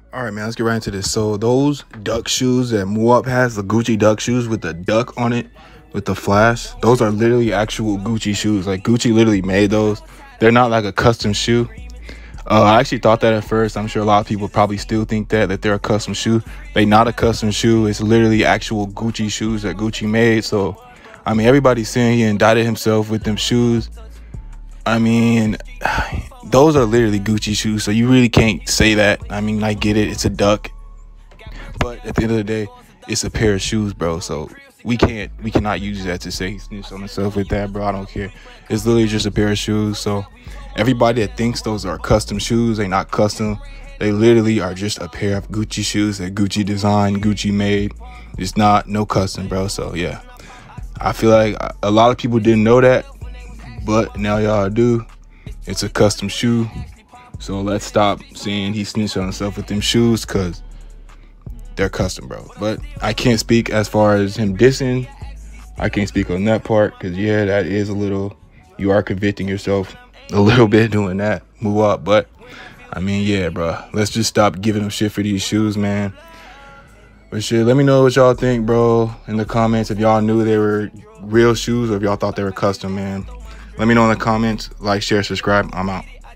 All right, man, let's get right into this. So those duck shoes that Muwop has, the Gucci duck shoes with the duck on it, with the flash, those are literally actual Gucci shoes. Like Gucci literally made those. They're not like a custom shoe. I actually thought that at first. I'm sure a lot of people probably still think that they're a custom shoe. They not a custom shoe. It's literally actual Gucci shoes that Gucci made. So, I mean, everybody's saying he indicted himself with them shoes. I mean, those are literally Gucci shoes, so you really can't say that. I mean, I get it, it's a duck, but at the end of the day, it's a pair of shoes, bro. So we cannot use that to say he snitched on himself with that, bro. I don't care. It's literally just a pair of shoes. So everybody that thinks those are custom shoes, they not custom. They literally are just a pair of Gucci shoes that Gucci designed, Gucci made. It's not no custom, bro. So yeah, I feel like a lot of people didn't know that. But now y'all do. It's a custom shoe. So let's stop saying he snitched on himself with them shoes, because they're custom, bro. But I can't speak as far as him dissing. I can't speak on that part, because yeah, that is a little, you are convicting yourself a little bit doing that. Move up. But I mean, yeah, bro, let's just stop giving him shit for these shoes, man. But shit, let me know what y'all think, bro, in the comments. If y'all knew they were real shoes or if y'all thought they were custom, man. Let me know in the comments. Like, share, subscribe. I'm out.